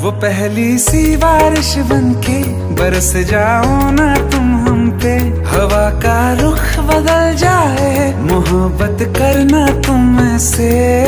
वो पहली सी बारिश बनके बरस जाओ ना तुम हम पे, हवा का रुख बदल जाए, मोहब्बत करना तुम से।